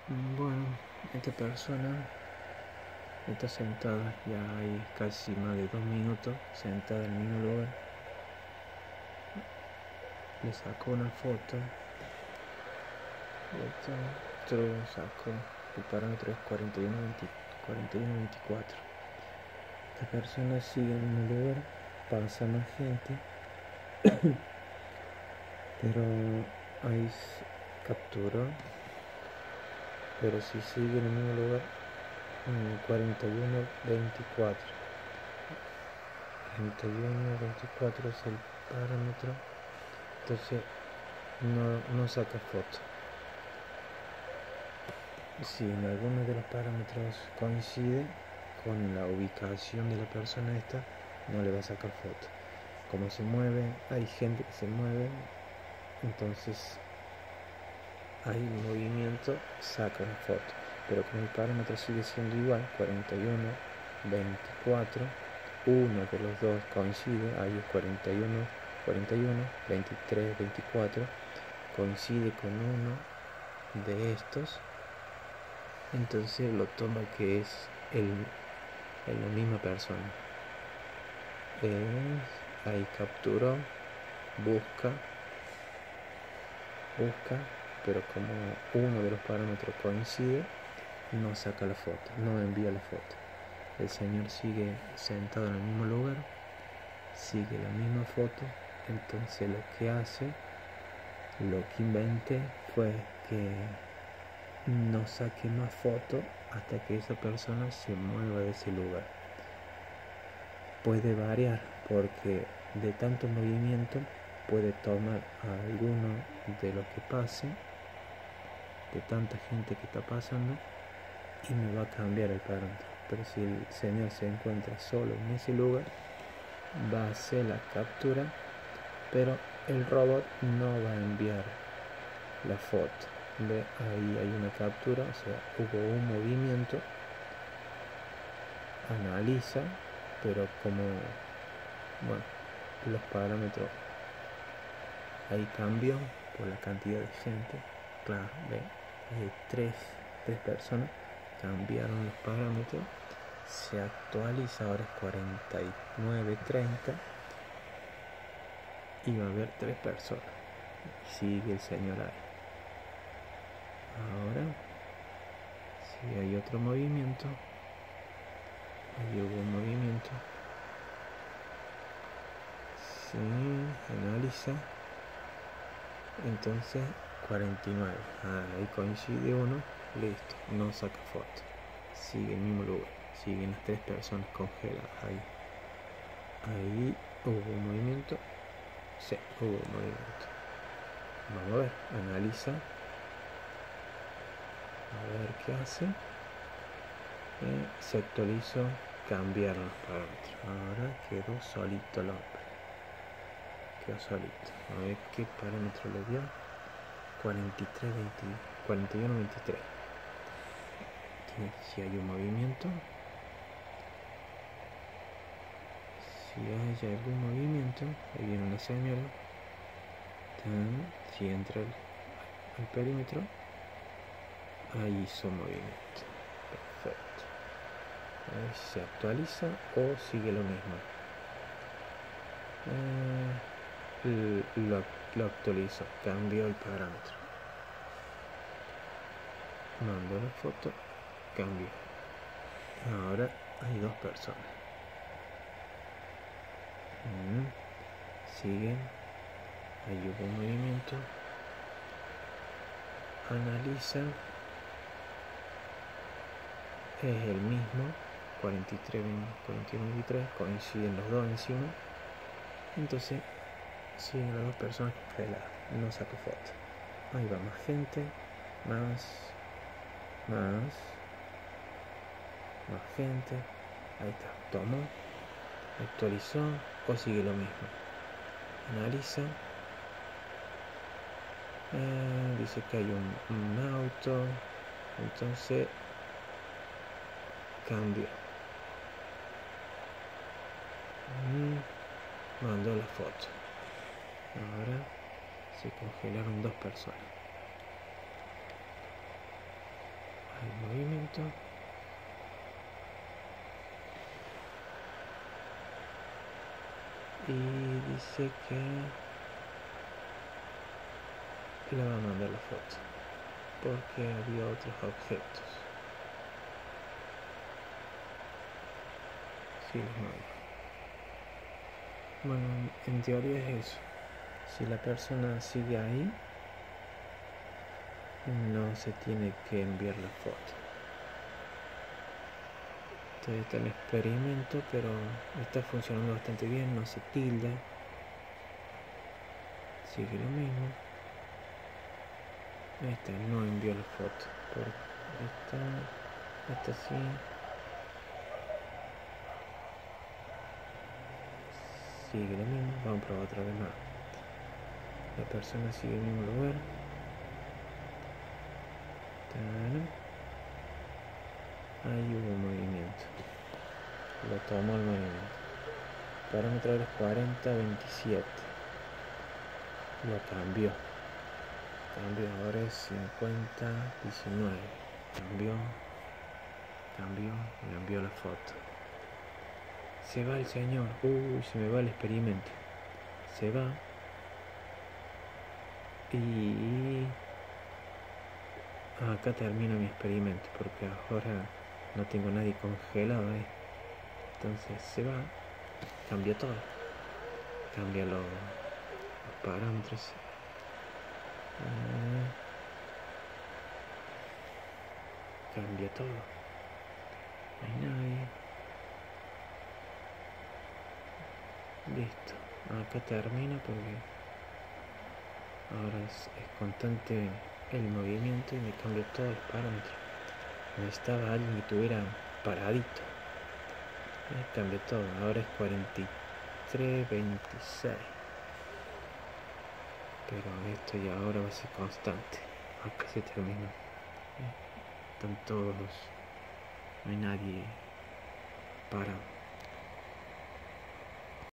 Bueno, esta persona está sentada, ya hay casi más de 2 minutos sentada en el mismo lugar. Le sacó una foto. Esto lo sacó. El parámetro es 41.24. Esta persona sigue en el mismo lugar, pasa más gente, pero ahí capturó. Pero si sigue en el mismo lugar, 41.24. 41.24 es el parámetro. Entonces no saca foto. Si en alguno de los parámetros coincide con la ubicación de la persona esta, no le va a sacar foto. Como se mueve, hay gente que se mueve, entonces hay movimiento, saca una foto. Pero como el parámetro sigue siendo igual, 41.24, uno de los dos coincide, ahí es 41, 23, 24, coincide con uno de estos, entonces lo toma que es la misma persona. Ahí capturó, busca, pero como uno de los parámetros coincide, no saca la foto, no envía la foto. El señor sigue sentado en el mismo lugar, sigue la misma foto. Entonces lo que inventé fue que no saque más fotos hasta que esa persona se mueva de ese lugar. Puede variar porque de tanto movimiento puede tomar a alguno de los que pase, de tanta gente que está pasando, y me va a cambiar el parámetro. Pero si el señor se encuentra solo en ese lugar, va a hacer la captura, pero el robot no va a enviar la foto. Ve, ahí hay una captura, o sea, hubo un movimiento, analiza, pero como, bueno, los parámetros ahí cambió por la cantidad de gente. Claro, ve, hay tres personas, cambiaron los parámetros, se actualiza, ahora es 49.30 y va a haber 3 personas. Sigue el señor ahí. Ahora, si hay otro movimiento, ahí hubo un movimiento, sí, analiza, entonces 49, ahí coincide uno, listo, no saca foto, sigue el mismo lugar, siguen las 3 personas congeladas ahí hubo un movimiento, sí, hubo un movimiento. Vamos a ver, analiza, a ver qué hace. Se actualizó, cambiaron los parámetros, ahora quedó solito el hombre, quedó solito. A ver qué parámetro le dio. 41.23. Si hay un movimiento, si hay algún movimiento, ahí viene una señal. Si entra al perímetro, ahí hizo movimiento. Perfecto. A ver si se actualiza o sigue lo mismo. Lo actualizó, cambió el parámetro, mandó la foto, cambió. Ahora hay 2 personas. Siguen, ahí hubo un movimiento, analiza, es el mismo, 41.23, coinciden los dos encima, entonces siguen las 2 personas congeladas, no saco foto. Ahí va más gente, más gente, ahí está, tomó, actualizó o sigue lo mismo, analiza, dice que hay un auto, entonces cambio, mandó la foto. Ahora se congelaron 2 personas. foto. Y dice que le va a mandar la foto porque había otros objetos. Sí, los mando. Bueno, en teoría es eso. Si la persona sigue ahí, no se tiene que enviar la foto. Todavía está el experimento, pero está funcionando bastante bien, no se tilda. Sigue lo mismo. Ahí está, no envió la foto. Esta sí. Sigue lo mismo, vamos a probar otra vez más. La persona sigue en el mismo lugar. Ahí hubo movimiento. Lo tomó el movimiento. Parámetro es 40-27. Lo cambió. Ahora es 50-19. Cambió, le envió la foto. Se va el señor. Se me va el experimento. Se va. Y acá termina mi experimento porque ahora no tengo nadie congelado ahí. Entonces se va, cambia todo, cambia los parámetros. Cambia todo. No hay nadie. Listo. Acá termina porque ahora es constante el movimiento y me cambia todos los parámetros. Necesitaba alguien que estuviera paradito. Cambia todo. Ahora es 43-26. Pero esto ya ahora va a ser constante. Acá se termina. Están todos. No hay nadie parado.